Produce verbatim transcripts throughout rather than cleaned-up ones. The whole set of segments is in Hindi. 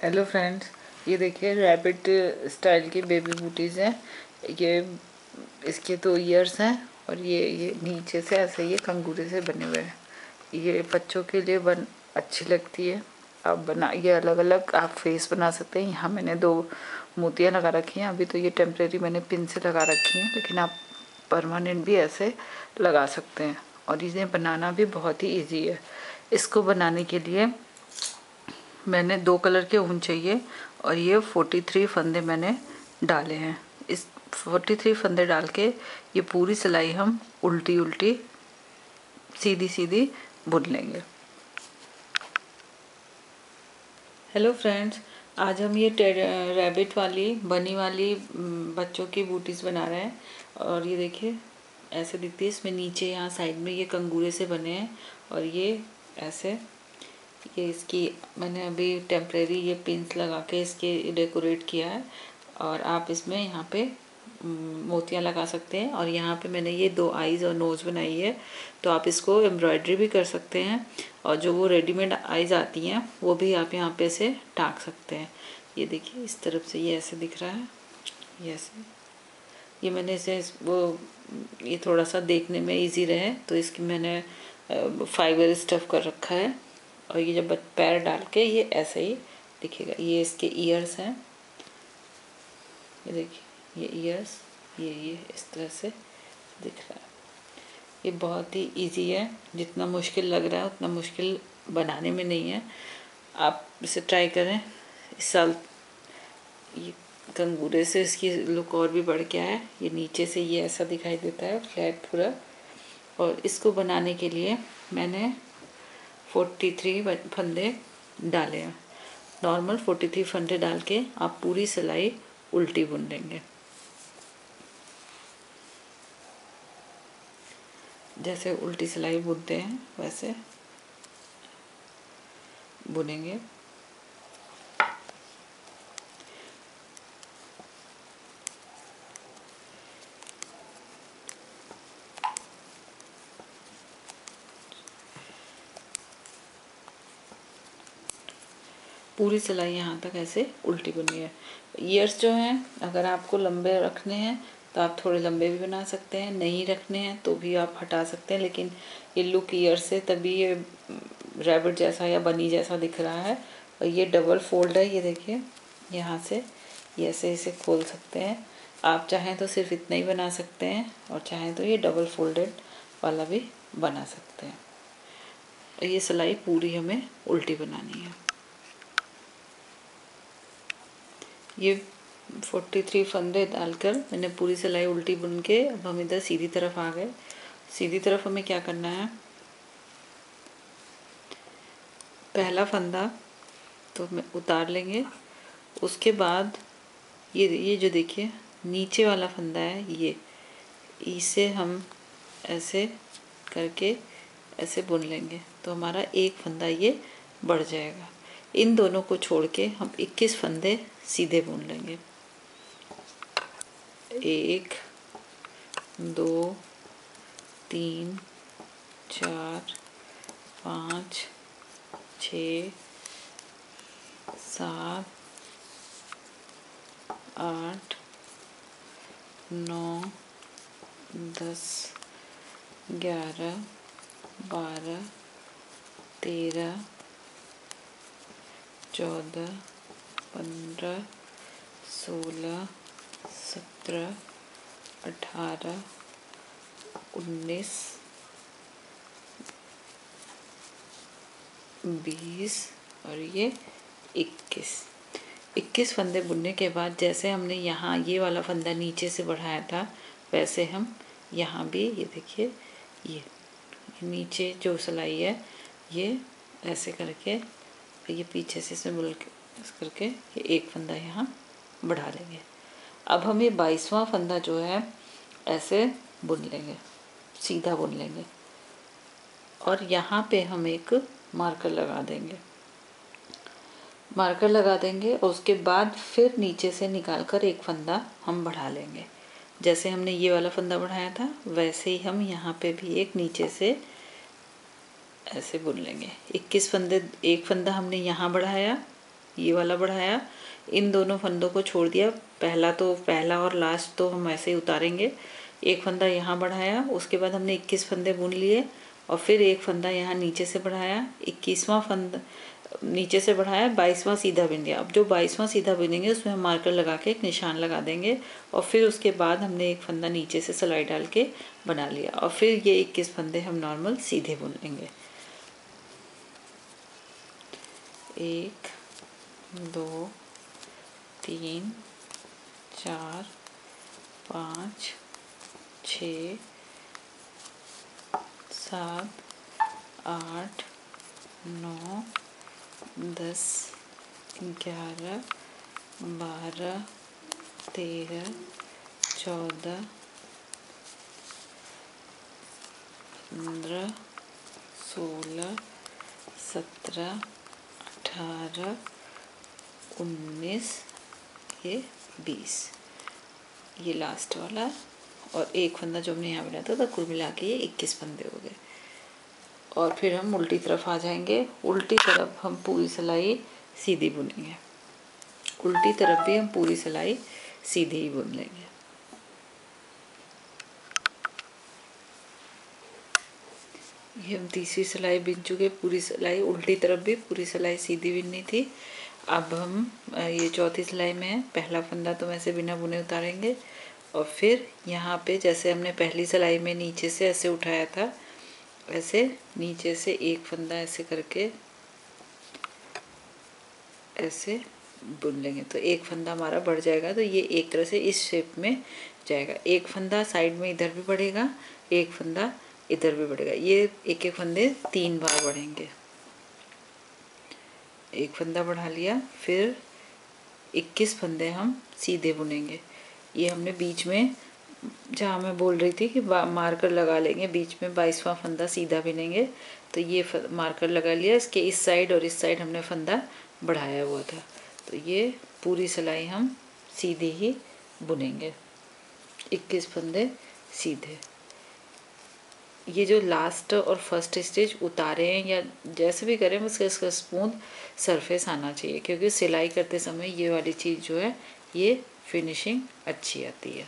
हेलो फ्रेंड्स, ये देखिए रैबिट स्टाइल की बेबी बूटीज़ हैं। ये इसके दो ईयर्स हैं और ये ये नीचे से ऐसे ये कंगूरे से बने हुए हैं। ये बच्चों के लिए बन अच्छी लगती है। आप बना ये अलग अलग आप फेस बना सकते हैं। यहाँ मैंने दो मोतियाँ लगा रखी हैं। अभी तो ये टेम्परेरी मैंने पिन से लगा रखी हैं, लेकिन आप परमानेंट भी ऐसे लगा सकते हैं। और इन्हें बनाना भी बहुत ही ईजी है। इसको बनाने के लिए मैंने दो कलर के ऊन चाहिए और ये तैंतालीस फंदे मैंने डाले हैं। इस तैंतालीस फंदे डाल के ये पूरी सिलाई हम उल्टी उल्टी सीधी सीधी बुन लेंगे। हेलो फ्रेंड्स, आज हम ये रैबिट वाली बनी वाली बच्चों की बूटीज़ बना रहे हैं। और ये देखिए ऐसे दिखती है। इसमें नीचे यहाँ साइड में ये कंगूरे से बने हैं और ये ऐसे ये इसकी मैंने अभी टेम्परेरी ये पिंस लगा के इसके डेकोरेट किया है। और आप इसमें यहाँ पे मोतियाँ लगा सकते हैं। और यहाँ पे मैंने ये दो आईज़ और नोज़ बनाई है, तो आप इसको एम्ब्रॉयडरी भी कर सकते हैं। और जो वो रेडीमेड आईज़ आती हैं वो भी आप यहाँ पे से टाँक सकते हैं। ये देखिए इस तरफ से ये ऐसे दिख रहा है, ये ऐसे। ये मैंने इसे वो ये थोड़ा सा देखने में इजी रहे तो इसकी मैंने फाइबर स्टफ कर रखा है। और ये जब पैर डाल के ये ऐसे ही दिखेगा। ये इसके ईयर्स हैं, ये देखिए ये ईयर्स, ये ये इस तरह से दिख रहा है। ये बहुत ही इजी है। जितना मुश्किल लग रहा है उतना मुश्किल बनाने में नहीं है। आप इसे ट्राई करें। इस साल ये कंगूरे से इसकी लुक और भी बढ़ गया है। ये नीचे से ये ऐसा दिखाई देता है फ्लैट पूरा। और इसको बनाने के लिए मैंने तैंतालीस फंदे डाले हैं। नॉर्मल तैंतालीस फंदे डाल के आप पूरी सिलाई उल्टी बुन लेंगे। जैसे उल्टी सिलाई बुनते हैं वैसे बुनेंगे। पूरी सिलाई यहाँ तक ऐसे उल्टी बुनी है। ईयर्स जो हैं अगर आपको लंबे रखने हैं तो आप थोड़े लंबे भी बना सकते हैं, नहीं रखने हैं तो भी आप हटा सकते हैं। लेकिन ये लुक ईयर से तभी ये रैबिट जैसा या बनी जैसा दिख रहा है। और ये डबल फोल्ड है, ये देखिए यहाँ से ये ऐसे इसे खोल सकते हैं। आप चाहें तो सिर्फ इतना ही बना सकते हैं और चाहें तो ये डबल फोल्डेड वाला भी बना सकते हैं। ये सिलाई पूरी हमें उल्टी बनानी है। ये तैंतालीस फंदे डालकर मैंने पूरी सिलाई उल्टी बुन के अब हम इधर सीधी तरफ आ गए। सीधी तरफ हमें क्या करना है, पहला फंदा तो मैं उतार लेंगे। उसके बाद ये ये जो देखिए नीचे वाला फंदा है, ये इसे हम ऐसे करके ऐसे बुन लेंगे तो हमारा एक फंदा ये बढ़ जाएगा। इन दोनों को छोड़ के हम इक्कीस फंदे सीधे बुन लेंगे। एक, दो, तीन, चार, पाँच, छ, सात, आठ, नौ, दस, ग्यारह, बारह, तेरह, चौदह, पंद्रह, सोलह, सत्रह, अठारह, उन्नीस, बीस और ये इक्कीस। इक्कीस फंदे बुनने के बाद जैसे हमने यहाँ ये वाला फंदा नीचे से बढ़ाया था वैसे हम यहाँ भी ये देखिए ये नीचे जो सिलाई है ये ऐसे करके ये पीछे से इसे बुन के इस करके ये एक फंदा यहाँ बढ़ा लेंगे। अब हम ये बाईसवां फंदा जो है ऐसे बुन लेंगे, सीधा बुन लेंगे। और यहाँ पे हम एक मार्कर लगा देंगे मार्कर लगा देंगे और उसके बाद फिर नीचे से निकालकर एक फंदा हम बढ़ा लेंगे। जैसे हमने ये वाला फंदा बढ़ाया था वैसे ही हम यहाँ पे भी एक नीचे से ऐसे बुन लेंगे। इक्कीस फंदे, एक फंदा हमने यहाँ बढ़ाया ये वाला बढ़ाया, इन दोनों फंदों को छोड़ दिया। पहला तो पहला और लास्ट तो हम ऐसे ही उतारेंगे। एक फंदा यहाँ बढ़ाया, उसके बाद हमने इक्कीस फंदे बुन लिए और फिर एक फंदा यहाँ नीचे से बढ़ाया, इक्कीसवां फंदा नीचे से बढ़ाया, बाईसवां सीधा बिन दिया। अब जो बाईसवां सीधा बिनेंगे उसमें हम मार्कर लगा के एक निशान लगा देंगे और फिर उसके बाद हमने एक फंदा नीचे से सिलाई डाल के बना लिया और फिर ये इक्कीस फंदे हम नॉर्मल सीधे बुन लेंगे। एक, दो, तीन, चार, पाँच, छ, सात, आठ, नौ, दस, ग्यारह, बारह, तेरह, चौदह, पंद्रह, सोलह, सत्रह, अठारह, उन्नीस, ये बीस, ये लास्ट वाला और एक फंदा जो हमने यहाँ बनाया था, तो कुल मिला के ये इक्कीस फंदे हो गए। और फिर हम उल्टी तरफ आ जाएंगे। उल्टी तरफ हम पूरी सिलाई सीधी बुनेंगे। उल्टी तरफ भी हम पूरी सिलाई सीधी ही बुन लेंगे। ये हम तीसरी सिलाई बिन चुके। पूरी सिलाई उल्टी तरफ भी पूरी सिलाई सीधी बिननी थी। अब हम ये चौथी सिलाई में है, पहला फंदा तो वैसे बिना बुने उतारेंगे और फिर यहाँ पे जैसे हमने पहली सिलाई में नीचे से ऐसे उठाया था, ऐसे नीचे से एक फंदा ऐसे करके ऐसे बुन लेंगे तो एक फंदा हमारा बढ़ जाएगा। तो ये एक तरह से इस शेप में जाएगा। एक फंदा साइड में इधर भी बढ़ेगा, एक फंदा इधर भी बढ़ेगा। ये एक एक फंदे तीन बार बढ़ेंगे। एक फंदा बढ़ा लिया, फिर इक्कीस फंदे हम सीधे बुनेंगे। ये हमने बीच में, जहाँ मैं बोल रही थी कि मार्कर लगा लेंगे, बीच में बाईसवां फंदा सीधा बिनेंगे, तो ये मार्कर लगा लिया। इसके इस साइड और इस साइड हमने फंदा बढ़ाया हुआ था। तो ये पूरी सिलाई हम सीधे ही बुनेंगे, इक्कीस फंदे सीधे। ये जो लास्ट और फर्स्ट स्टेज उतारे हैं या जैसे भी करें, बस इसका स्मूथ सरफेस आना चाहिए, क्योंकि सिलाई करते समय ये वाली चीज़ जो है ये फिनिशिंग अच्छी आती है।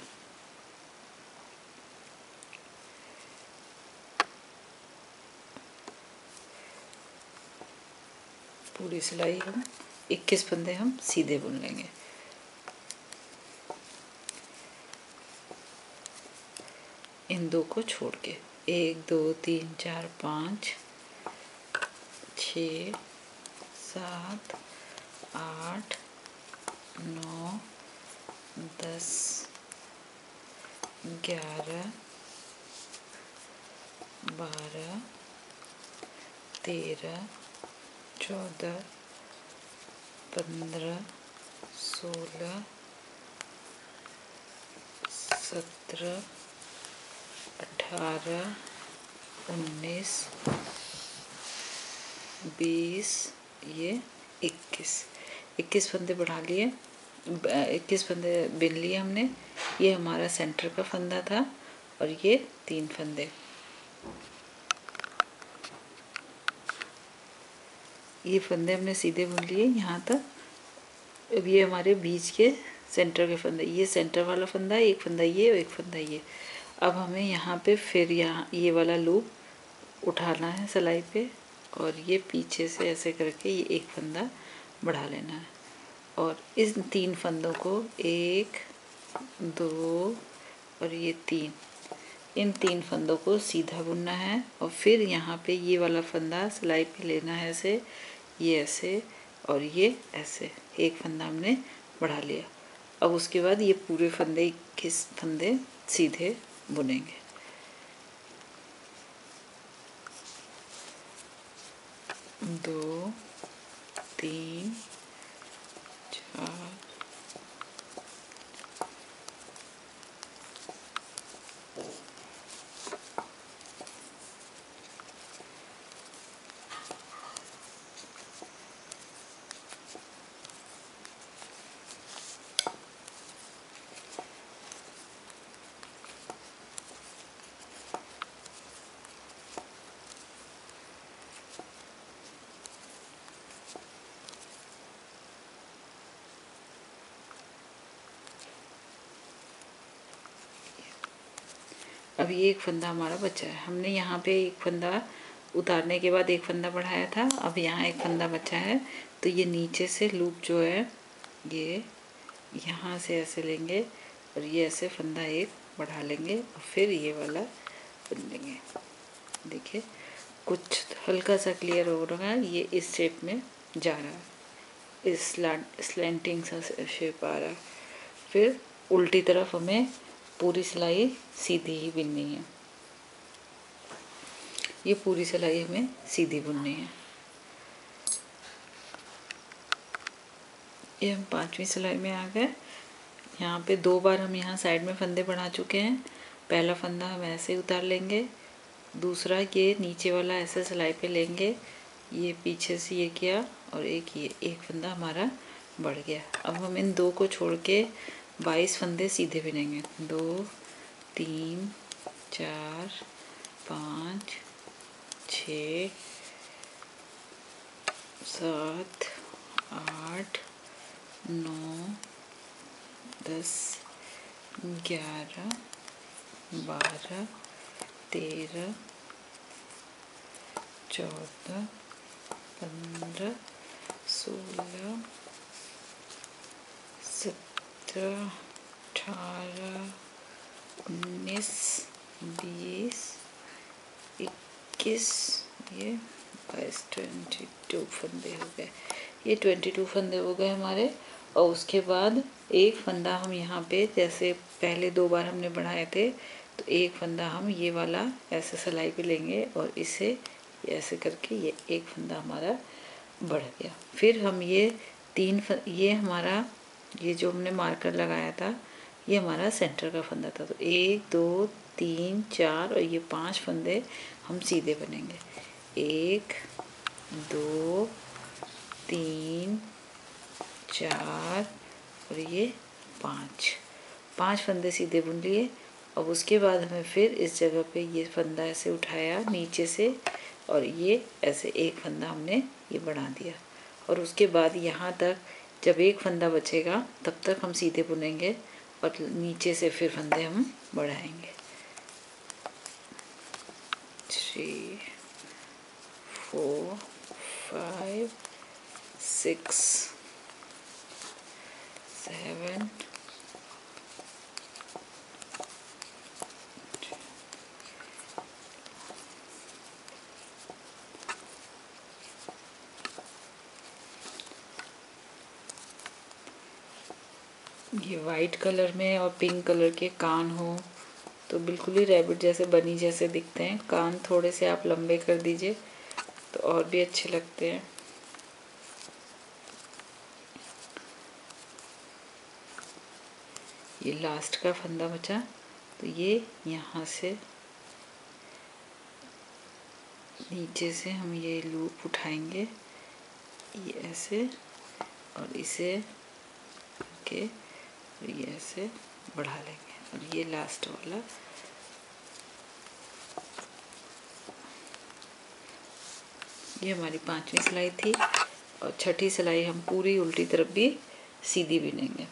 पूरी सिलाई हम इक्कीस फंदे हम सीधे बुन लेंगे। इन दो को छोड़ के एक, दो, तीन, चार, पाँच, छ, सात, आठ, नौ, दस, ग्यारह, बारह, तेरह, चौदह, पंद्रह, सोलह, सत्रह, अठारह, उन्नीस, बीस, ये इक्कीस। इक्कीस फंदे बढ़ा लिए, इक्कीस फंदे बिन लिए हमने। ये हमारा सेंटर का फंदा था और ये तीन फंदे, ये फंदे हमने सीधे बुन लिए यहाँ तक। अब ये हमारे बीच के सेंटर के फंदे, ये सेंटर वाला फंदा, एक फंदा ये और एक फंदा ये। अब हमें यहाँ पे फिर यहाँ ये वाला लूप उठाना है सिलाई पे और ये पीछे से ऐसे करके ये एक फंदा बढ़ा लेना है और इस तीन फंदों को, एक, दो और ये तीन, इन तीन फंदों को सीधा बुनना है और फिर यहाँ पे ये वाला फंदा सिलाई पे लेना है ऐसे, ये ऐसे और ये ऐसे। एक फंदा हमने बढ़ा लिया। अब उसके बाद ये पूरे फंदे इक्कीस फंदे सीधे बुनेंगे। दो, तीन, चार, अब ये एक फंदा हमारा बचा है। हमने यहाँ पे एक फंदा उतारने के बाद एक फंदा बढ़ाया था, अब यहाँ एक फंदा बचा है। तो ये नीचे से लूप जो है ये यहाँ से ऐसे लेंगे और ये ऐसे फंदा एक बढ़ा लेंगे और फिर ये वाला बुन लेंगे। देखिए कुछ हल्का सा क्लियर हो रहा है, ये इस शेप में जा रहा है, इस स्लैंटिंग सा शेप आ रहा है। फिर उल्टी तरफ हमें पूरी सिलाई सीधी ही बुननी है, ये पूरी सिलाई हमें सीधी बुननी है। ये हम पांचवी सिलाई में आ गए। यहाँ पे दो बार हम यहाँ साइड में फंदे बढ़ा चुके हैं। पहला फंदा हम ऐसे उतार लेंगे, दूसरा ये नीचे वाला ऐसे सिलाई पे लेंगे, ये पीछे से ये किया और एक ये एक फंदा हमारा बढ़ गया। अब हम इन दो को छोड़ के बाईस फंदे सीधे बुनेंगे। दो तीन चार पाँच छ सात आठ नौ दस ग्यारह बारह तेरह चौदह पंद्रह सोलह सत्रह अठारह उन्नीस बीस इक्कीस, ये बाईस, ट्वेंटी टू फंदे हो गए। ये ट्वेंटी टू फंदे हो गए हमारे। और उसके बाद एक फंदा हम यहाँ पे, जैसे पहले दो बार हमने बढ़ाए थे, तो एक फंदा हम ये वाला ऐसे सिलाई पे लेंगे और इसे ऐसे करके ये एक फंदा हमारा बढ़ गया। फिर हम ये तीन फ, ये हमारा ये जो हमने मार्कर लगाया था ये हमारा सेंटर का फंदा था। तो एक दो तीन चार और ये पांच फंदे हम सीधे बनेंगे। एक दो तीन चार और ये पाँच पांच फंदे सीधे बुन लिए। अब उसके बाद हमें फिर इस जगह पे ये फंदा ऐसे उठाया नीचे से और ये ऐसे एक फंदा हमने ये बढ़ा दिया। और उसके बाद यहाँ तक जब एक फंदा बचेगा तब तक हम सीधे बुनेंगे और नीचे से फिर फंदे हम बढ़ाएंगे। Three four five six seven ये वाइट कलर में और पिंक कलर के कान हो तो बिल्कुल ही रैबिट जैसे बनी जैसे दिखते हैं। कान थोड़े से आप लंबे कर दीजिए तो और भी अच्छे लगते हैं। ये लास्ट का फंदा बचा तो ये यहाँ से नीचे से हम ये लूप उठाएंगे ये ऐसे और इसे के ये ऐसे बढ़ा लेंगे और ये लास्ट वाला ये हमारी पांचवी सिलाई थी। और छठी सिलाई हम पूरी उल्टी तरफ भी सीधी बुनेंगे।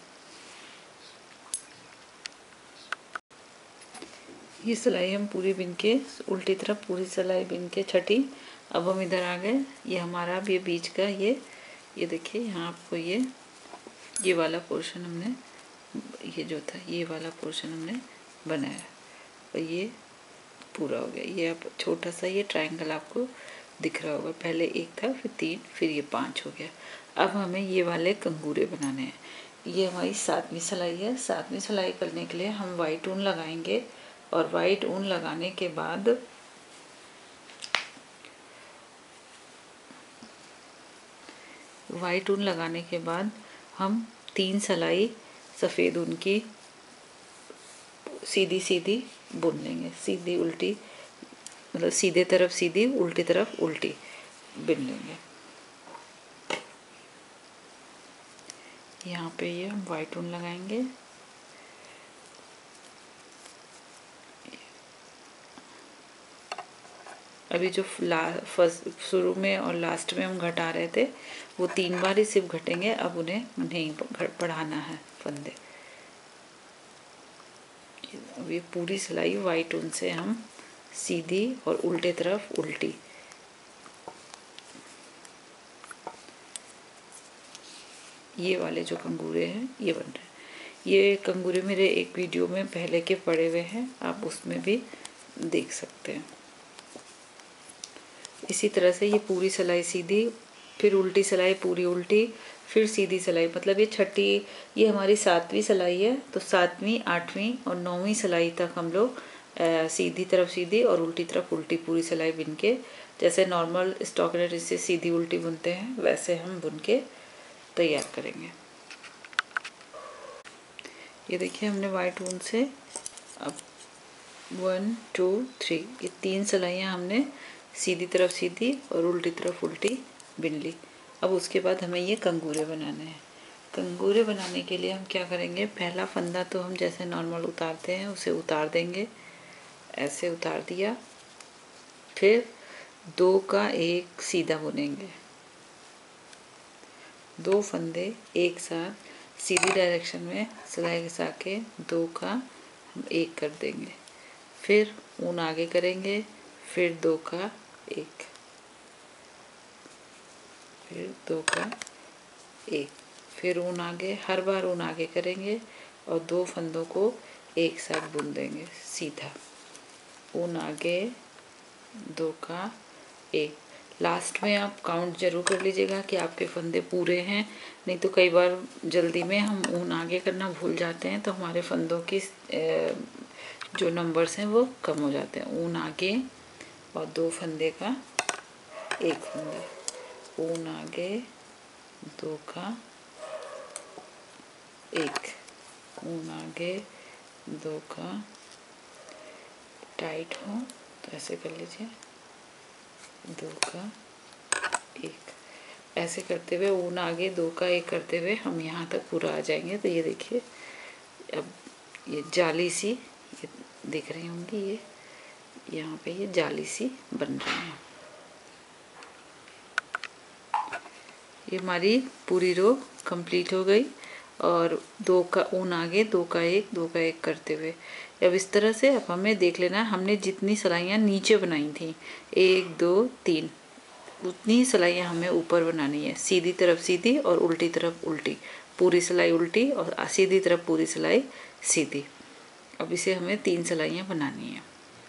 ये सिलाई हम पूरी बुन के उल्टी तरफ पूरी सिलाई बुन के छठी। अब हम इधर आ गए। ये हमारा ये बीच का ये ये देखिए यहाँ आपको ये ये वाला पोर्शन हमने ये जो था ये वाला पोर्शन हमने बनाया और ये पूरा हो गया। ये अब छोटा सा ये ट्रायंगल आपको दिख रहा होगा। पहले एक था फिर तीन फिर ये पांच हो गया। अब हमें ये वाले कंगूरे बनाने हैं। ये हमारी सातवीं सिलाई है। सातवीं सिलाई करने के लिए हम वाइट ऊन लगाएंगे और वाइट ऊन लगाने के बाद वाइट ऊन लगाने के बाद हम तीन सिलाई सफ़ेद ऊन की सीधी सीधी बुन लेंगे। सीधी उल्टी मतलब सीधे तरफ सीधी उल्टी तरफ उल्टी बुन लेंगे। यहाँ पे ये हम वाइट ऊन लगाएंगे। अभी जो फर्स्ट शुरू में और लास्ट में हम घटा रहे थे वो तीन बार ही सिर्फ घटेंगे। अब उन्हें नहीं बढ़ाना है फंदे। देखिए अब ये पूरी सिलाई वाइट ऊन से हम सीधी और उल्टे तरफ उल्टी, ये वाले जो कंगूरे हैं ये बन रहे हैं। ये कंगूरे मेरे एक वीडियो में पहले के पड़े हुए हैं, आप उसमें भी देख सकते हैं। इसी तरह से ये पूरी सिलाई सीधी, फिर उल्टी सिलाई पूरी उल्टी, फिर सीधी सिलाई, मतलब ये छठी, ये हमारी सातवीं सिलाई है। तो सातवीं, आठवीं और नौवीं सिलाई तक हम लोग सीधी तरफ सीधी और उल्टी तरफ उल्टी पूरी सिलाई बुन के, जैसे नॉर्मल स्टॉकिनेट से सीधी उल्टी बुनते हैं वैसे हम बुन के तैयार करेंगे। ये देखिए हमने वाइट ऊन से अब वन टू थ्री ये तीन सिलाइयाँ हमने सीधी तरफ सीधी और उल्टी तरफ उल्टी बिन ली। अब उसके बाद हमें ये कंगूरे बनाने हैं। कंगूरे बनाने के लिए हम क्या करेंगे, पहला फंदा तो हम जैसे नॉर्मल उतारते हैं उसे उतार देंगे, ऐसे उतार दिया। फिर दो का एक सीधा बुनेंगे, दो फंदे एक साथ सीधी डायरेक्शन में सिलाई घिसा के दो का हम एक कर देंगे। फिर ऊन आगे करेंगे, फिर दो का एक, फिर दो का एक, फिर ऊन आगे, हर बार ऊन आगे करेंगे और दो फंदों को एक साथ बुन देंगे सीधा, ऊन आगे, दो का एक। लास्ट में आप काउंट जरूर कर लीजिएगा कि आपके फंदे पूरे हैं, नहीं तो कई बार जल्दी में हम ऊन आगे करना भूल जाते हैं तो हमारे फंदों की जो नंबर्स हैं वो कम हो जाते हैं। ऊन आगे और दो फंदे का एक फंदा, ऊन आगे, दो का एक, ऊन आगे, दो का, टाइट हो तो ऐसे कर लीजिए, दो का एक, ऐसे करते हुए ऊन आगे दो का एक करते हुए हम यहाँ तक पूरा आ जाएंगे। तो ये देखिए अब ये जाली सी ये दिख रही होंगी, ये यहाँ पे ये जाली सी बन रही है। ये हमारी पूरी रो कंप्लीट हो गई और दो का ऊन आगे, दो का एक, दो का एक करते हुए अब इस तरह से अब हमें देख लेना है हमने जितनी सिलाइयाँ नीचे बनाई थी, एक दो तीन, उतनी ही सिलाइयाँ हमें ऊपर बनानी है। सीधी तरफ सीधी और उल्टी तरफ उल्टी, पूरी सिलाई उल्टी और सीधी तरफ पूरी सिलाई सीधी। अब इसे हमें तीन सिलाइयाँ बनानी है।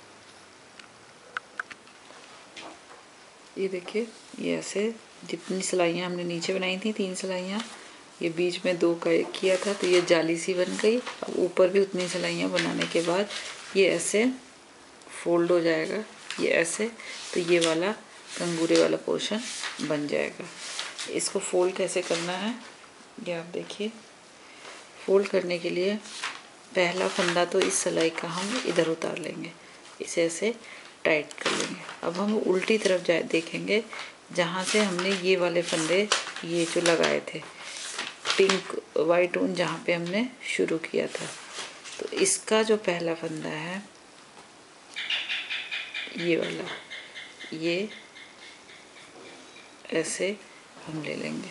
ये देखिए ये ऐसे जितनी सिलाइयाँ हमने नीचे बनाई थी तीन सिलाइयाँ, ये बीच में दो का एक किया था तो ये जाली सी बन गई। अब ऊपर भी उतनी सिलाइयाँ बनाने के बाद ये ऐसे फोल्ड हो जाएगा, ये ऐसे, तो ये वाला कंगूरे वाला पोर्शन बन जाएगा। इसको फोल्ड कैसे करना है ये आप देखिए। फोल्ड करने के लिए पहला फंदा तो इस सिलाई का हम इधर उतार लेंगे, इसे ऐसे टाइट कर लेंगे। अब हम उल्टी तरफ जाए देखेंगे, जहाँ से हमने ये वाले फंदे ये जो लगाए थे पिंक वाइट ऊन जहाँ पे हमने शुरू किया था, तो इसका जो पहला फंदा है ये वाला, ये ऐसे हम ले लेंगे,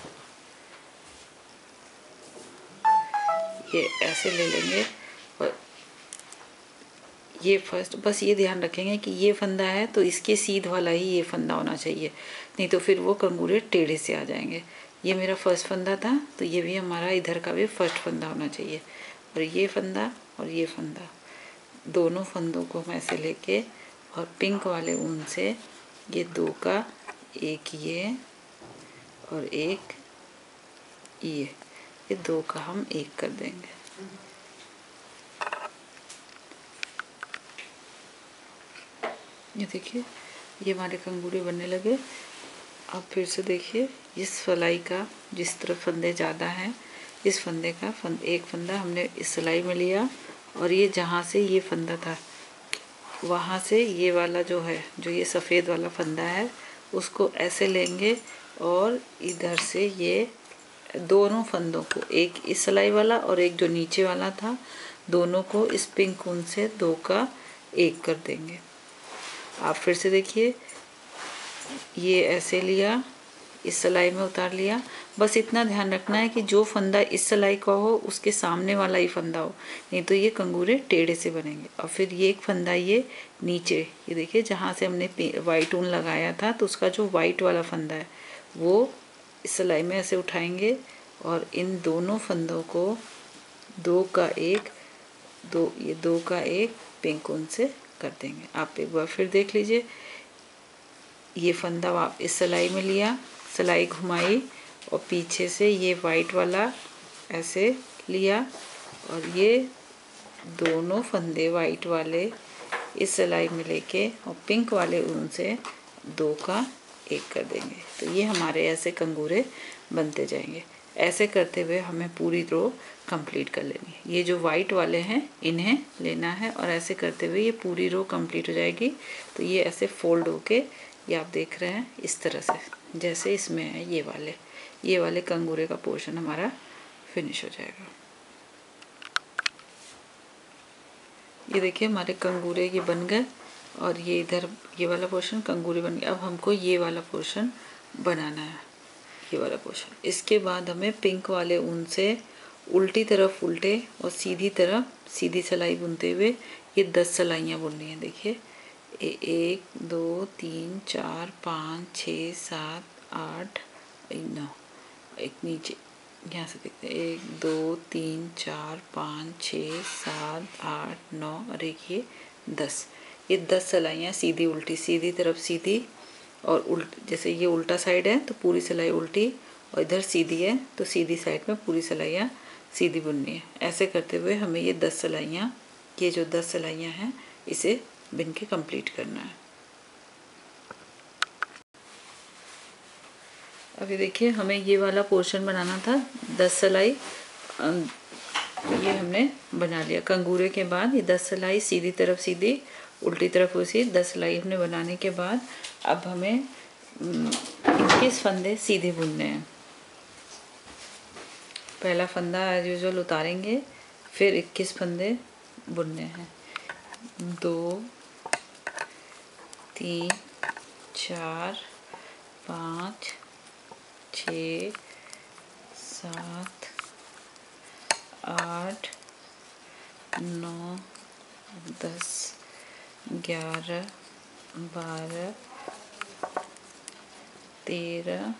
ये ऐसे ले लेंगे और ये फर्स्ट बस ये ध्यान रखेंगे कि ये फंदा है तो इसके सीध वाला ही ये फंदा होना चाहिए, नहीं तो फिर वो कंगूरे टेढ़े से आ जाएंगे। ये मेरा फर्स्ट फंदा था तो ये भी हमारा इधर का भी फर्स्ट फंदा होना चाहिए, और ये फंदा और ये फंदा दोनों फंदों को हम ऐसे लेके और पिंक वाले ऊन से ये दो का एक ये और एक ये ये दो का हम एक कर देंगे। ये देखिए ये हमारे कंगूरे बनने लगे। अब फिर से देखिए इस सिलाई का जिस तरफ फंदे ज़्यादा हैं इस फंदे का फंद एक फंदा हमने इस सिलाई में लिया और ये जहाँ से ये फंदा था वहाँ से ये वाला जो है जो ये सफ़ेद वाला फंदा है उसको ऐसे लेंगे और इधर से ये दोनों फंदों को, एक इस सिलाई वाला और एक जो नीचे वाला था, दोनों को इस पिंक ऊन से दो का एक कर देंगे। आप फिर से देखिए ये ऐसे लिया, इस सिलाई में उतार लिया। बस इतना ध्यान रखना है कि जो फंदा इस सिलाई का हो उसके सामने वाला ही फंदा हो, नहीं तो ये कंगूरे टेढ़े से बनेंगे। और फिर ये एक फंदा ये नीचे, ये देखिए जहाँ से हमने वाइट ऊन लगाया था तो उसका जो वाइट वाला फंदा है वो इस सिलाई में ऐसे उठाएंगे और इन दोनों फंदों को दो का एक दो ये दो का एक पिंक ऊन से कर देंगे। आप एक बार फिर देख लीजिए। ये फंदा आप इस सिलाई में लिया, सिलाई घुमाई और पीछे से ये वाइट वाला ऐसे लिया और ये दोनों फंदे वाइट वाले इस सिलाई में लेके और पिंक वाले ऊन से दो का एक कर देंगे। तो ये हमारे ऐसे कंगूरे बनते जाएंगे। ऐसे करते हुए हमें पूरी रो कंप्लीट कर लेनी है। ये जो वाइट वाले हैं इन्हें लेना है और ऐसे करते हुए ये पूरी रो कंप्लीट हो जाएगी। तो ये ऐसे फोल्ड होके ये आप देख रहे हैं इस तरह से, जैसे इसमें है ये वाले ये वाले कंगूरे का पोर्शन हमारा फिनिश हो जाएगा। ये देखिए हमारे कंगूरे ये बन गए और ये इधर ये वाला पोर्शन कंगूरे बन गया। अब हमको ये वाला पोर्शन बनाना है, ये वाला पोर्शन। इसके बाद हमें पिंक वाले ऊन से उल्टी तरफ उल्टे और सीधी तरफ सीधी सिलाई बुनते हुए ये दस सिलाइयाँ बुननी है। देखिए एक दो तीन चार पाँच छः सात आठ नौ, एक नीचे यहाँ से देखते हैं एक दो तीन चार पाँच छः सात आठ नौ और एक ये दस, ये दस सिलाइयाँ सीधी उल्टी, सीधी तरफ सीधी और उल्ट, जैसे ये उल्टा साइड है तो पूरी सिलाई उल्टी और इधर सीधी है तो सीधी साइड में पूरी सिलाइयाँ सीधी बुननी है। ऐसे करते हुए हमें ये दस सिलाइयाँ, ये जो दस सिलाइयाँ हैं इसे बिन के कंप्लीट करना है। अभी देखिए हमें ये वाला पोर्शन बनाना था, दस सिलाई ये हमने बना लिया। कंगूरे के बाद ये दस सिलाई सीधी तरफ सीधी उल्टी तरफ उसी दस सिलाई हमने बनाने के बाद अब हमें इक्कीस फंदे सीधे बुनने हैं। पहला फंदा एज यूजुअल उतारेंगे, फिर इक्कीस फंदे बुनने हैं। दो तीन चार पाँच छः सात आठ नौ दस ग्यारह बारह तेरह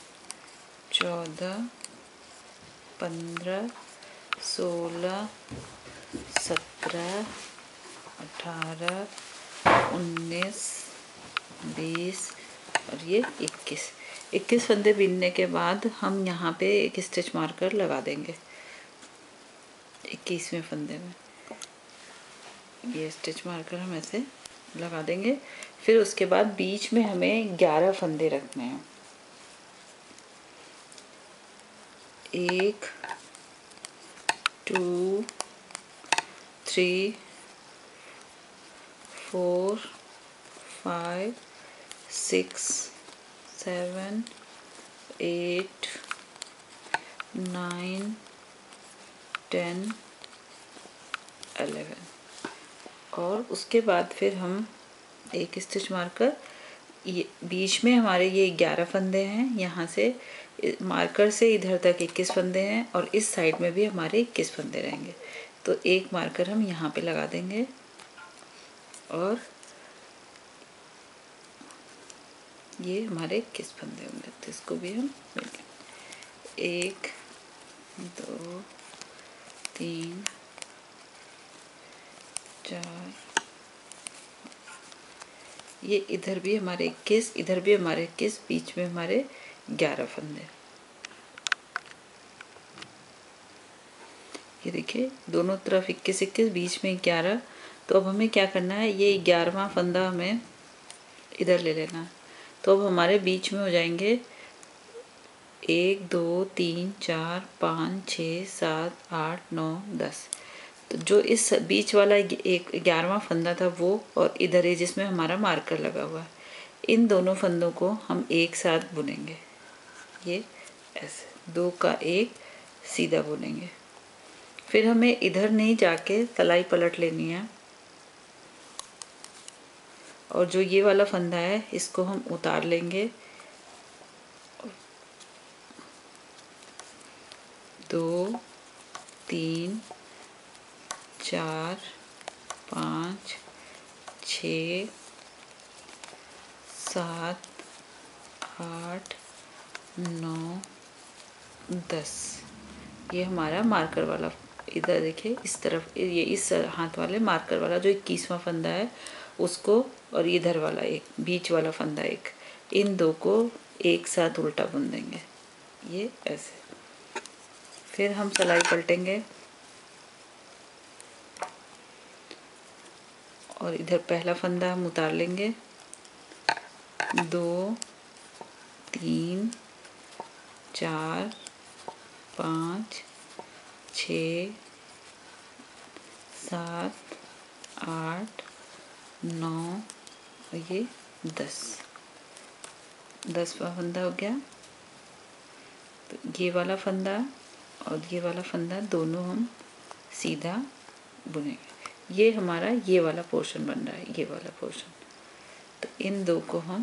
चौदह पंद्रह सोलह सत्रह अठारह उन्नीस बीस और ये इक्कीस। इक्कीस फंदे बीनने के बाद हम यहाँ पे एक स्टिच मार्कर लगा देंगे इक्कीसवें फंदे में। ये स्टिच मार्कर हम ऐसे लगा देंगे। फिर उसके बाद बीच में हमें ग्यारह फंदे रखने हैं। एक two three four five six seven eight nine ten eleven और उसके बाद फिर हम एक स्टिच मार्कर, ये बीच में हमारे ये ग्यारह फंदे हैं, यहाँ से मार्कर से इधर तक इक्कीस फंदे हैं और इस साइड में भी हमारे इक्कीस फंदे रहेंगे। तो एक मार्कर हम यहाँ पे लगा देंगे और ये हमारे इक्कीस फंदे होंगे। तो इसको भी हम एक दो तीन चार, ये इधर भी हमारे इक्कीस, इधर भी हमारे इक्कीस, बीच में हमारे ग्यारह फंदे। ये देखिए दोनों तरफ इक्कीस इक्कीस, बीच में ग्यारह। तो अब हमें क्या करना है, ये ग्यारहवां फंदा हमें इधर ले लेना है। तो अब हमारे बीच में हो जाएंगे एक दो तीन चार पाँच छः सात आठ नौ दस। तो जो इस बीच वाला एक ग्यारहवां फंदा था वो और इधर है जिसमें हमारा मार्कर लगा हुआ है, इन दोनों फंदों को हम एक साथ बुनेंगे। ये ऐसे दो का एक सीधा बुनेंगे। फिर हमें इधर नहीं जाके तलाई पलट लेनी है और जो ये वाला फंदा है इसको हम उतार लेंगे। दो, तीन, चार, पाँच, छ, सात, आठ, नौ, दस। ये हमारा मार्कर वाला, इधर देखिए इस तरफ, ये इस हाथ वाले मार्कर वाला जो इक्कीसवां फंदा है उसको, और इधर वाला एक बीच वाला फंदा एक, इन दो को एक साथ उल्टा बुन देंगे, ये ऐसे। फिर हम सिलाई पलटेंगे और इधर पहला फंदा हम उतार लेंगे, दो, तीन, चार, पाँच, छ, सात, आठ, नौ, ये दस। दसवां फंदा हो गया। तो ये वाला फंदा और ये वाला फंदा दोनों हम सीधा बुनेंगे। ये हमारा ये वाला पोर्शन बन रहा है, ये वाला पोर्शन। तो इन दो को हम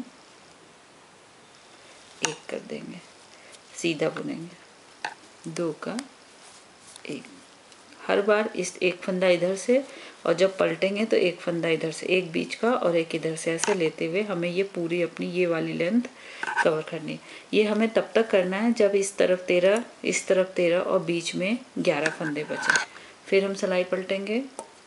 एक कर देंगे, सीधा बुनेंगे, दो का एक। हर बार इस एक फंदा इधर से, और जब पलटेंगे तो एक फंदा इधर से, एक बीच का और एक इधर से, ऐसे लेते हुए हमें ये पूरी अपनी ये वाली लेंथ कवर करनी है। ये हमें तब तक करना है जब इस तरफ तेरह, इस तरफ तेरह और बीच में ग्यारह फंदे बचे। फिर हम सिलाई पलटेंगे।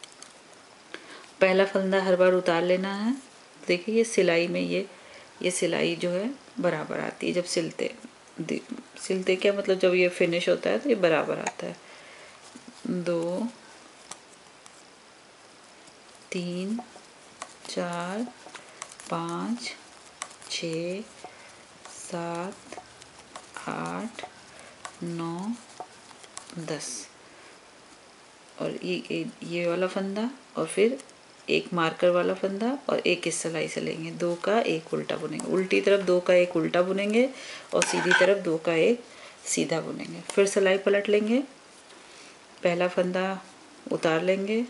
पहला फंदा हर बार उतार लेना है। देखिए ये सिलाई में ये ये सिलाई जो है बराबर आती है जब सिलते सिलते क्या मतलब जब ये फिनिश होता है तो ये बराबर आता है। दो, तीन, चार, पाँच, छ, सात, आठ, नौ, दस। और ये ये वाला फंदा और फिर एक मार्कर वाला फंदा और एक इस सिलाई से लेंगे, दो का एक उल्टा बुनेंगे, उल्टी तरफ दो का एक उल्टा बुनेंगे और सीधी तरफ दो का एक सीधा बुनेंगे। फिर सिलाई पलट लेंगे, पहला फंदा उतार लेंगे,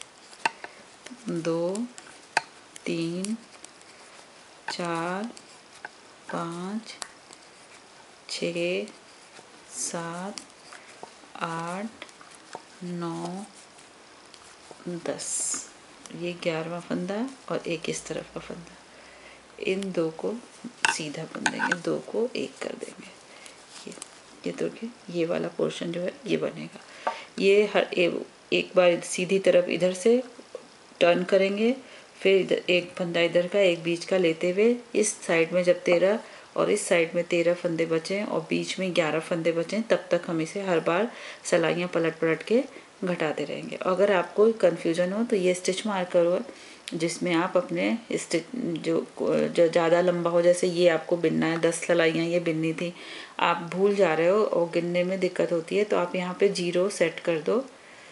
दो, तीन, चार, पाँच, छ, सात, आठ, नौ, दस। ये ग्यारहवां फंदा और एक इस तरफ का फंदा, इन दो को सीधा बुन देंगे, दो को एक कर देंगे। ये ये तो कि ये वाला पोर्शन जो है ये बनेगा। ये हर ए, एक बार सीधी तरफ इधर से टर्न करेंगे, फिर इधर एक फंदा इधर का एक बीच का लेते हुए इस साइड में जब तेरह और इस साइड में तेरह फंदे बचे और बीच में ग्यारह फंदे बचे तब तक हम इसे हर बार सिलाइयाँ पलट पलट के घटाते रहेंगे। अगर आपको कन्फ्यूजन हो तो ये स्टिच मार्कर हो जिसमें आप अपने स्टिच जो जो ज़्यादा लंबा हो, जैसे ये आपको बिनना है, दस सिलाइयाँ ये बिननी थी, आप भूल जा रहे हो और गिनने में दिक्कत होती है तो आप यहाँ पे जीरो सेट कर दो,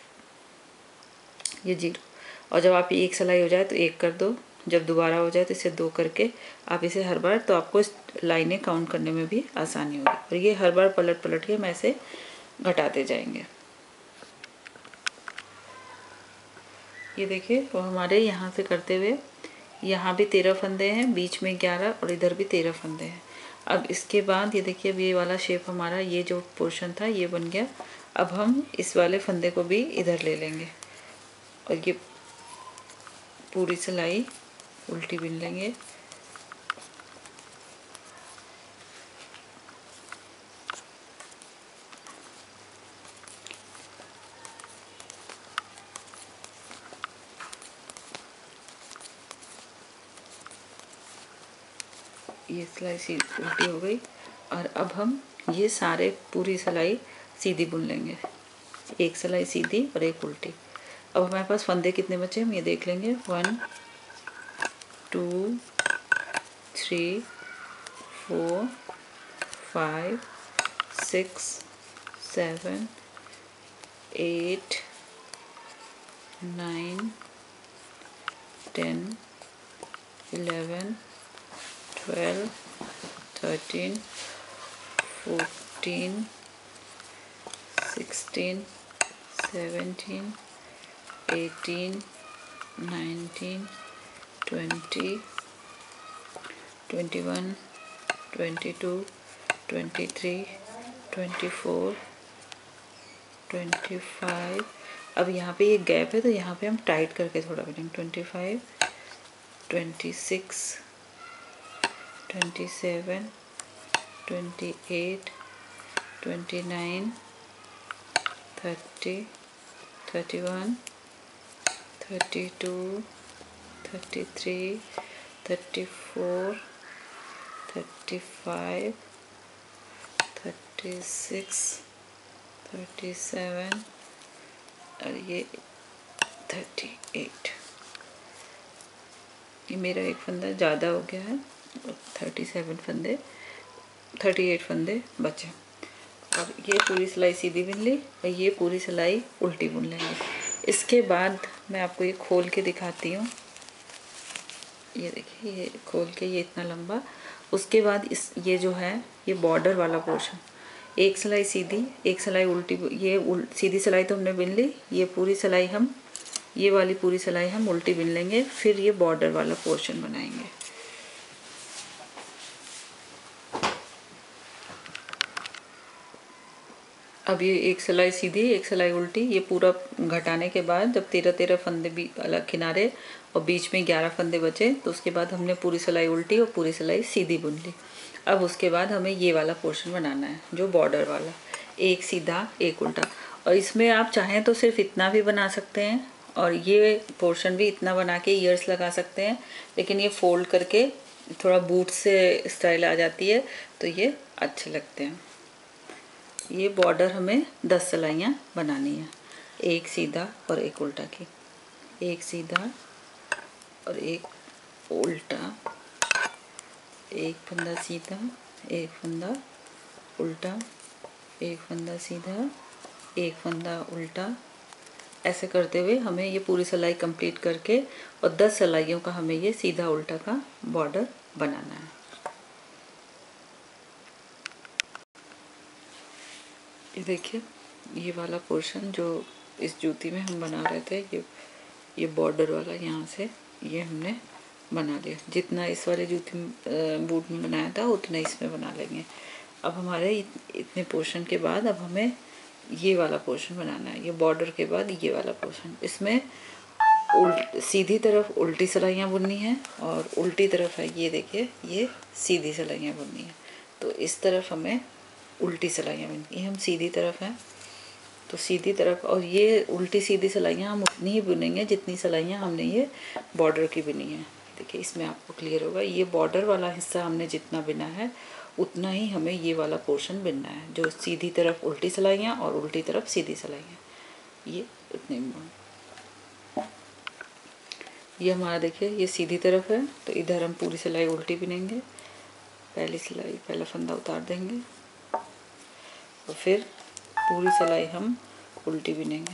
ये जीरो। और जब आप एक सिलाई हो जाए तो एक कर दो, जब दोबारा हो जाए तो इसे दो करके आप इसे हर बार, तो आपको लाइनें काउंट करने में भी आसानी होगी। और ये हर बार पलट पलट के हम ऐसे घटाते जाएंगे। ये देखिए वो हमारे यहाँ से करते हुए यहाँ भी तेरह फंदे हैं, बीच में ग्यारह और इधर भी तेरह फंदे हैं। अब इसके बाद ये देखिए अब ये वाला शेप हमारा, ये जो पोर्शन था ये बन गया। अब हम इस वाले फंदे को भी इधर ले लेंगे और ये पूरी सिलाई उल्टी बिन लेंगे। ये सिलाई सी उल्टी हो गई और अब हम ये सारे पूरी सिलाई सीधी बुन लेंगे, एक सिलाई सीधी और एक उल्टी। अब हमारे पास फंदे कितने बचे हम ये देख लेंगे, one, two, three, four, five, six, seven, eight, nine, ten, eleven, twelve, thirteen, fourteen, sixteen, seventeen, eighteen, nineteen, twenty, twenty one, twenty two, twenty three, twenty four, twenty five. अब यहाँ पे ये गैप है तो यहाँ पे हम टाइट करके थोड़ा करेंगे। Twenty five, twenty six, twenty seven, twenty eight, twenty nine, thirty, thirty one, thirty two, thirty three, thirty four, thirty five, thirty six, thirty seven और ये थर्टी एट। ये मेरा एक फंदा ज़्यादा हो गया है, थर्टी सेवन फंदे, थर्टी एट फंदे बचे। और ये पूरी सिलाई सीधी बुन ली और ये पूरी सिलाई उल्टी बुन लेंगे। इसके बाद मैं आपको ये खोल के दिखाती हूँ। ये देखिए, ये खोल के ये इतना लंबा। उसके बाद इस ये जो है ये बॉर्डर वाला पोर्शन, एक सिलाई सीधी, एक सिलाई उल्टी। ये उल, सीधी सिलाई तो हमने बुन ली, ये पूरी सिलाई हम ये वाली पूरी सिलाई हम उल्टी बुन लेंगे। फिर ये बॉर्डर वाला पोर्शन बनाएंगे। अब ये एक सिलाई सीधी, एक सिलाई उल्टी, ये पूरा घटाने के बाद जब तेरह तेरह फंदे भी अलग किनारे और बीच में ग्यारह फंदे बचे तो उसके बाद हमने पूरी सिलाई उल्टी और पूरी सिलाई सीधी बुन ली। अब उसके बाद हमें ये वाला पोर्शन बनाना है जो बॉर्डर वाला, एक सीधा एक उल्टा। और इसमें आप चाहें तो सिर्फ इतना भी बना सकते हैं और ये पोर्शन भी इतना बना के ईयर्स लगा सकते हैं, लेकिन ये फोल्ड करके थोड़ा बूट से स्टाइल आ जाती है तो ये अच्छे लगते हैं। ये बॉर्डर हमें दस सिलाइयाँ बनानी है, एक सीधा और एक उल्टा की, एक सीधा और एक उल्टा, एक फंदा सीधा, एक फंदा उल्टा, एक फंदा सीधा, एक फंदा उल्टा। ऐसे करते हुए हमें ये पूरी सिलाई कंप्लीट करके और दस सिलाइयों का हमें ये सीधा उल्टा का बॉर्डर बनाना है। ये देखिए, ये वाला पोर्शन जो इस जूती में हम बना रहे थे, ये ये बॉर्डर वाला यहाँ से ये हमने बना लिया। जितना इस वाले जूती बूट में बनाया था उतना इसमें बना लेंगे। अब हमारे इतने पोर्शन के बाद अब हमें ये वाला पोर्शन बनाना है। ये बॉर्डर के बाद ये वाला पोर्शन, इसमें उल्ट सीधी तरफ उल्टी सिलाइयाँ बुननी है और उल्टी तरफ है ये देखिए ये सीधी सिलाइयाँ बुननी है। तो इस तरफ हमें उल्टी सिलाइयाँ बुननी है, हम सीधी तरफ हैं तो सीधी तरफ। और ये उल्टी सीधी सिलाइयाँ हम उतनी ही बुनेंगे जितनी सिलाइयाँ हमने ये बॉर्डर की बुनी है। देखिए इसमें आपको क्लियर होगा, ये बॉर्डर वाला हिस्सा हमने जितना बुना है उतना ही हमें ये वाला पोर्शन बुनना है, जो सीधी तरफ उल्टी सिलाइयाँ और उल्टी तरफ सीधी सिलाइयाँ, ये उतने बुन। ये हमारा देखिए ये सीधी तरफ है तो इधर हम पूरी सिलाई उल्टी बुनेंगे। पहली सिलाई पहला फंदा उतार देंगे और फिर पूरी सिलाई हम उल्टी बुनेंगे।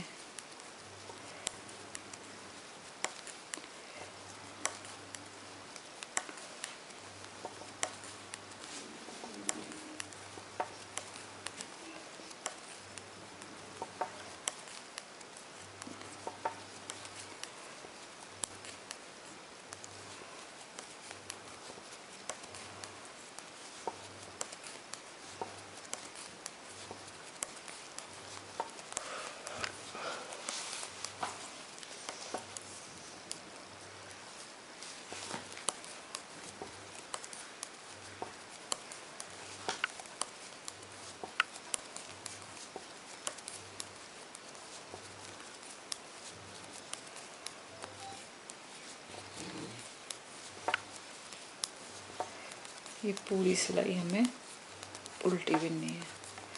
ये पूरी सिलाई हमें उल्टी बुननी है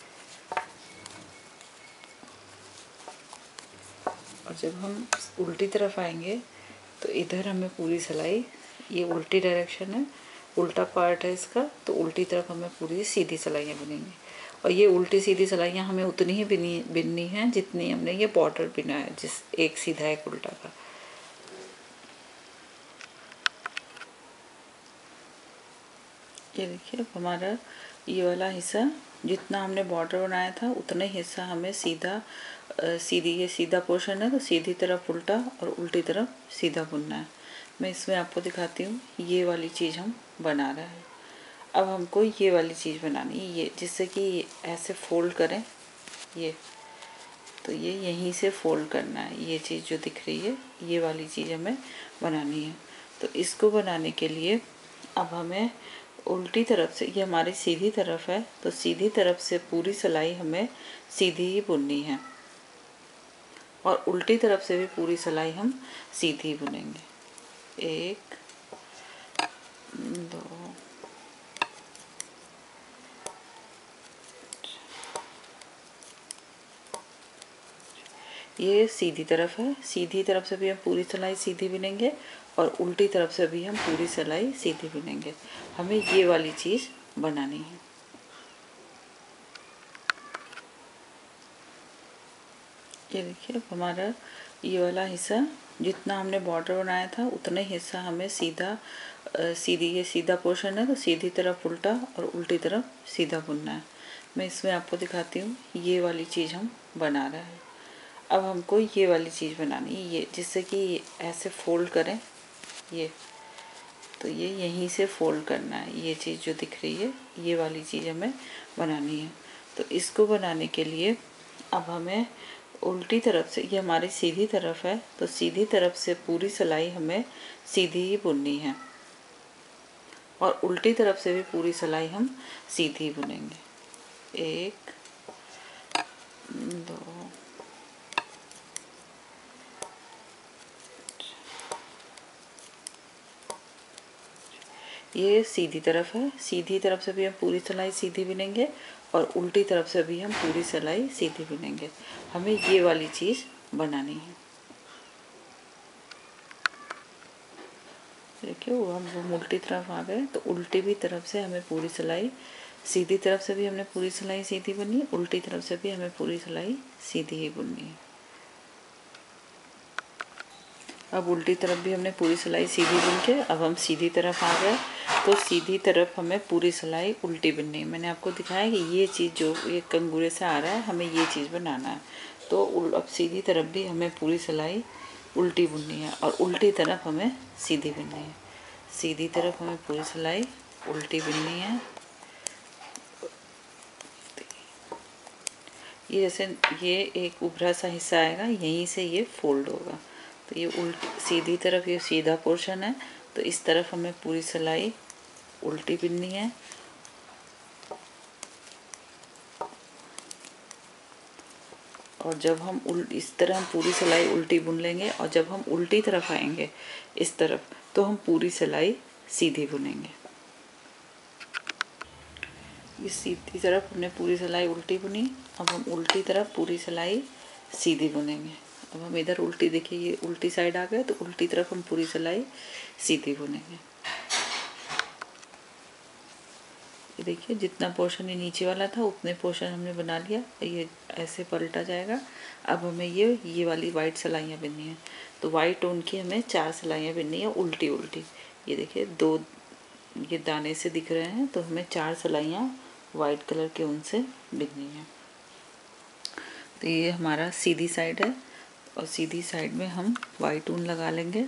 और जब हम उल्टी तरफ आएंगे तो इधर हमें पूरी सिलाई, ये उल्टी डायरेक्शन है, उल्टा पार्ट है इसका, तो उल्टी तरफ हमें पूरी सीधी सिलाइयाँ बुनेंगी। और ये उल्टी सीधी सिलाइयाँ हमें उतनी ही बिनी बिननी है जितनी हमने ये बॉर्डर बिना है, जिस एक सीधा एक उल्टा का। ये देखिए अब हमारा ये वाला हिस्सा जितना हमने बॉर्डर बनाया था उतना ही हिस्सा हमें सीधा सीधी, ये सीधा पोर्शन है तो सीधी तरफ उल्टा और उल्टी तरफ सीधा बुनना है। मैं इसमें आपको दिखाती हूँ, ये वाली चीज़ हम बना रहे हैं। अब हमको ये वाली चीज़ बनानी है, ये जिससे कि ऐसे फोल्ड करें, ये तो ये यहीं से फोल्ड करना है। ये चीज़ जो दिख रही है ये वाली चीज़ हमें बनानी है। तो इसको बनाने के लिए अब हमें उल्टी तरफ से, ये हमारी सीधी तरफ है तो सीधी तरफ से पूरी सिलाई हमें सीधी ही बुननी है और उल्टी तरफ से भी पूरी सिलाई हम सीधी बुनेंगे। एक, दो, ये सीधी तरफ है, सीधी तरफ से भी हम पूरी सिलाई सीधी बुनेंगे और उल्टी तरफ से भी हम पूरी सिलाई सीधी बुनेंगे। हमें ये वाली चीज़ बनानी है। ये देखिए हमारा ये वाला हिस्सा, जितना हमने बॉर्डर बनाया था उतना ही हिस्सा हमें सीधा सीधी, ये सीधा पोर्शन है तो सीधी तरफ उल्टा और उल्टी तरफ सीधा बुनना है। मैं इसमें आपको दिखाती हूँ। ये वाली चीज़ हम बना रहे हैं। अब हमको ये वाली चीज़ बनानी है, ये जिससे कि ये ऐसे फोल्ड करें, ये तो ये यहीं से फोल्ड करना है। ये चीज़ जो दिख रही है ये वाली चीज़ हमें बनानी है। तो इसको बनाने के लिए अब हमें उल्टी तरफ से, ये हमारी सीधी तरफ है तो सीधी तरफ से पूरी सिलाई हमें सीधी ही बुननी है और उल्टी तरफ से भी पूरी सिलाई हम सीधी बुनेंगे। एक, दो, ये सीधी तरफ है, सीधी तरफ से भी हम पूरी सिलाई सीधी बुनेंगे और उल्टी तरफ से भी हम पूरी सिलाई सीधी बुनेंगे। हमें ये वाली चीज़ बनानी है। देखिए वो हम वो उल्टी तरफ आ गए तो उल्टी भी तरफ से हमें पूरी सिलाई, सीधी तरफ से भी हमने पूरी सिलाई सीधी बुनी, उल्टी तरफ से भी हमें पूरी सिलाई सीधी ही बुननी है। अब उल्टी तरफ भी हमने पूरी सिलाई सीधी बुन के अब हम सीधी तरफ आ गए तो सीधी तरफ हमें पूरी सिलाई उल्टी बुननी है। मैंने आपको दिखाया कि ये चीज़ जो ये कंगूरे से आ रहा है हमें ये चीज़ बनाना है। तो अब सीधी तरफ भी हमें पूरी सिलाई उल्टी बुननी है और उल्टी तरफ हमें सीधी बुननी है। सीधी तरफ हमें पूरी सिलाई उल्टी बुननी है। ये जैसे ये एक उभरा सा हिस्सा आएगा, यहीं से ये फोल्ड होगा। तो ये उल्टी सीधी तरफ ये सीधा पोर्शन है तो इस तरफ हमें पूरी सिलाई उल्टी बुननी है और जब हम उल इस तरह हम पूरी सिलाई उल्टी बुन लेंगे और जब हम उल्टी तरफ आएंगे इस तरफ तो हम पूरी सिलाई सीधी बुनेंगे। इस सीधी तरफ हमने पूरी सिलाई उल्टी बुनी, अब हम उल्टी तरफ पूरी सिलाई सीधी बुनेंगे। अब हम इधर उल्टी, देखिए ये उल्टी साइड आ गए तो उल्टी तरफ हम पूरी सिलाई सीधी बुनेंगे। ये देखिए जितना पोर्शन ये नीचे वाला था उतने पोर्शन हमने बना लिया। ये ऐसे पलटा जाएगा। अब हमें ये ये वाली वाइट सिलाइयाँ बुननी है। तो वाइट ऊन की हमें चार सिलाइयाँ बुननी है उल्टी उल्टी। ये देखिए दो ये दाने से दिख रहे हैं तो हमें चार सिलाइयाँ वाइट कलर के ऊन से बुननी है। तो ये हमारा सीधी साइड है और सीधी साइड में हम वाइट ऊन लगा लेंगे।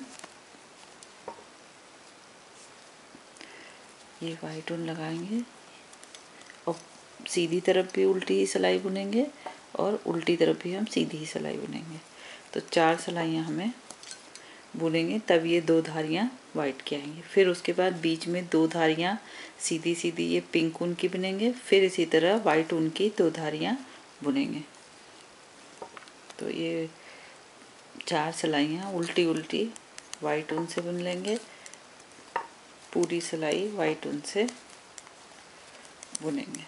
ये वाइट ऊन लगाएंगे और सीधी तरफ भी उल्टी ही सिलाई बुनेंगे और उल्टी तरफ भी हम सीधी ही सिलाई बुनेंगे। तो चार सिलाइयाँ हमें बुनेंगे तब ये दो धारियाँ वाइट की आएंगी। फिर उसके बाद बीच में दो धारियाँ सीधी सीधी ये पिंक ऊन की बुनेंगे। फिर इसी तरह वाइट ऊन की दो धारियाँ बुनेंगे। तो ये चार सिलाइयाँ उल्टी उल्टी वाइट ऊन से बुन लेंगे। पूरी सिलाई वाइट ऊन से बुनेंगे।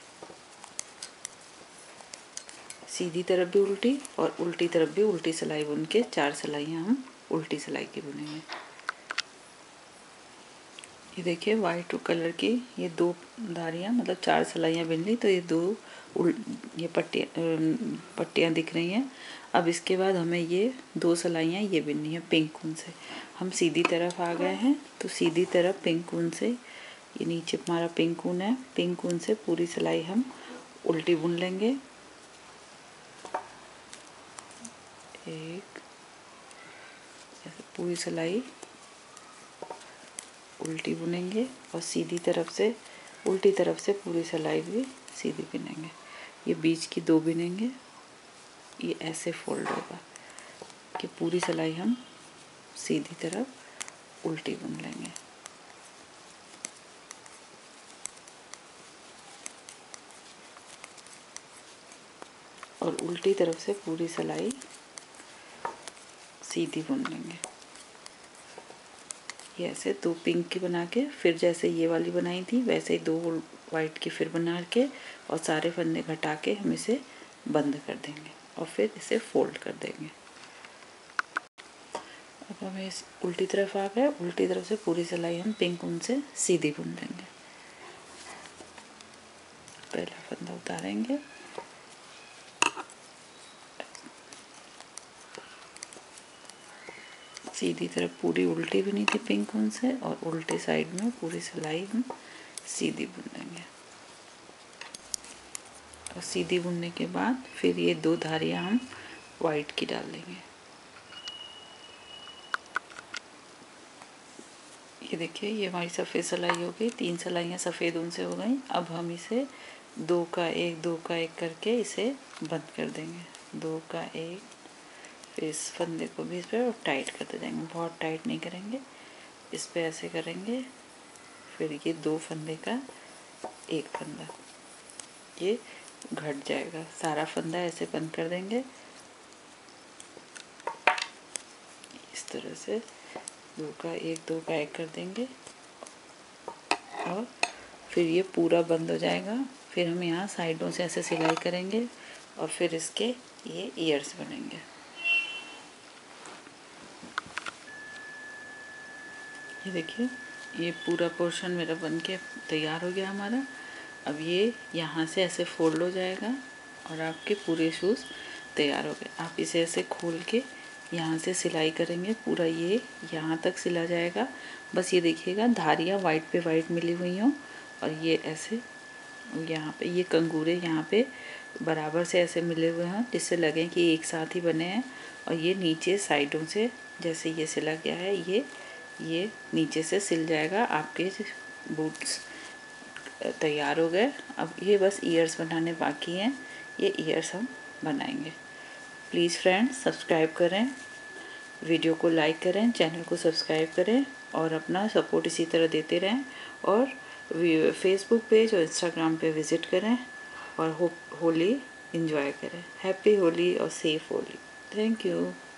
सीधी तरफ भी उल्टी और उल्टी तरफ भी उल्टी सिलाई बुन के चार सिलाइयाँ हम उल्टी सिलाई की बुनेंगे। ये देखिए वाइट कलर की ये दो धारियाँ मतलब चार सिलाइयाँ बुन ली तो ये दो ये पट्टियाँ पट्टियाँ दिख रही हैं। अब इसके बाद हमें ये दो सिलाइयाँ ये बुननी है पिंक ऊन से। हम सीधी तरफ आ गए हैं तो सीधी तरफ पिंक ऊन से, ये नीचे हमारा पिंक ऊन है, पिंक ऊन से पूरी सिलाई हम उल्टी बुन लेंगे। एक ऐसे पूरी सिलाई उल्टी बुनेंगे और सीधी तरफ से उल्टी तरफ से पूरी सिलाई भी सीधी बुनेंगे। ये बीच की दो बुनेंगे, ये ऐसे फोल्ड होगा कि पूरी सिलाई हम सीधी तरफ उल्टी बुन लेंगे। और उल्टी तरफ से पूरी सिलाई सीधी बुन लेंगे। ये ऐसे दो पिंक की बना के, फिर जैसे ये वाली बनाई थी वैसे ही दो वाइट की फिर बना के और सारे फंदे घटा के हम इसे बंद कर देंगे और फिर इसे फोल्ड कर देंगे। अब हमें इस उल्टी तरफ आ गए, उल्टी तरफ से पूरी सिलाई हम पिंक ऊन से सीधी बुन देंगे। पहला फंदा उतारेंगे, सीधी तरफ पूरी उल्टी बुनी थी पिंक ऊन से और उल्टे साइड में पूरी सिलाई हम सीधी बुन देंगे। और सीधी बुनने के बाद फिर ये दो धारियां हम वाइट की डाल देंगे। ये देखिए ये हमारी सफ़ेद सिलाई हो गई, तीन सिलाइयाँ सफ़ेद ऊन से हो गई। अब हम इसे दो का एक दो का एक करके इसे बंद कर देंगे। दो का एक, फिर इस फंदे को भी इस पर टाइट करते जाएंगे, बहुत टाइट नहीं करेंगे, इस पे ऐसे करेंगे। फिर ये दो फंदे का एक फंदा, ये घट जाएगा। सारा फंदा ऐसे बंद कर देंगे इस तरह से, दो का एक दो का एक कर देंगे और फिर ये पूरा बंद हो जाएगा। फिर हम यहाँ साइडों से ऐसे सिलाई करेंगे और फिर इसके ये ईयर्स बनेंगे। ये देखिए ये पूरा पोर्शन मेरा बन के तैयार हो गया हमारा। अब ये यहाँ से ऐसे फोल्ड हो जाएगा और आपके पूरे शूज़ तैयार हो गए। आप इसे ऐसे खोल के यहाँ से सिलाई करेंगे, पूरा ये यहाँ तक सिला जाएगा। बस ये देखिएगा धारियाँ वाइट पे वाइट मिली हुई हों और ये ऐसे यहाँ पे ये कंगूरे यहाँ पे बराबर से ऐसे मिले हुए हैं जिससे लगे कि एक साथ ही बने हैं। और ये नीचे साइडों से जैसे ये सिला गया है, ये ये नीचे से सिल जाएगा। आपके बूट्स तैयार हो गए। अब ये बस ईयर्स बनाने बाकी हैं, ये ईयर्स हम बनाएंगे। प्लीज़ फ्रेंड्स सब्सक्राइब करें, वीडियो को लाइक करें, चैनल को सब्सक्राइब करें और अपना सपोर्ट इसी तरह देते रहें। और फेसबुक पेज और इंस्टाग्राम पे विज़िट करें और हो, होली एंजॉय करें। हैप्पी होली और सेफ होली। Thank you.